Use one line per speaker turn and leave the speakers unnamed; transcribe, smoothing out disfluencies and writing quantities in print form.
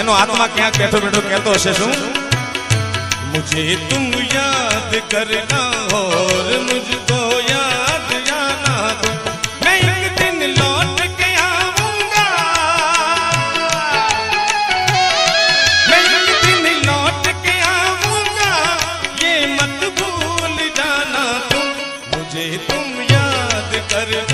एनो आत्मा क्या बैठो बैठो कहतो हशे शू मुझे तुम याद करना और मुझको याद आना दो मैं एक दिन लौट के आऊंगा मैं एक दिन लौट के आऊंगा ये मत भूल जाना तुम मुझे तुम याद करना